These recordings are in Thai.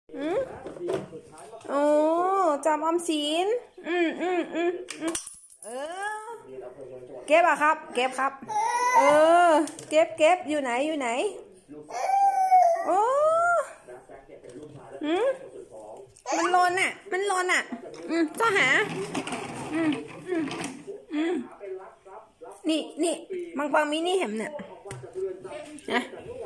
โอ้จอมออมสินเออเก็บอะครับเก็บครับเก็บอยู่ไหนโอ้มันลนอ่ะเจ้าหานี่บางมินี่เห็นเนี่ยนะ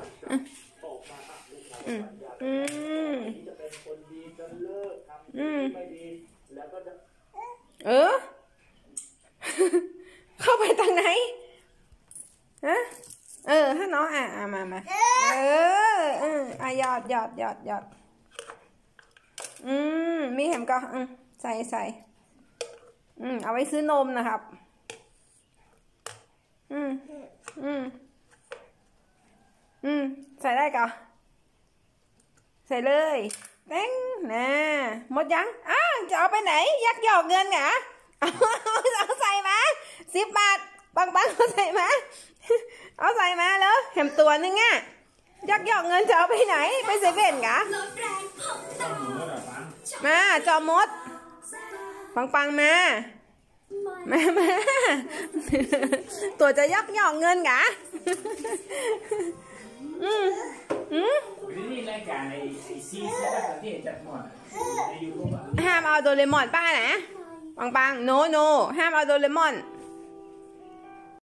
เข้าไปทางไหนฮะถ้าน้องมาหยอดมีแหมก็ใส่เอาไว้ซื้อนมนะครับใส่ได้ก็ใส่เลยแป้งนะหมดยังจะเอาไปไหนยักยอกเงินเหรอเอาใส่มา10 บาทปังเอาใส่มาแล้วแหมตัวนึงอ่ะยักยอกเงินจะเอาไปไหนไปเซเว่นเหรอมาจอมดปังมาตัวจะยักยอกเงินเหรอห้ามเอาโดเรมอนป้านะปังโนห้ามเอาโดเรมอน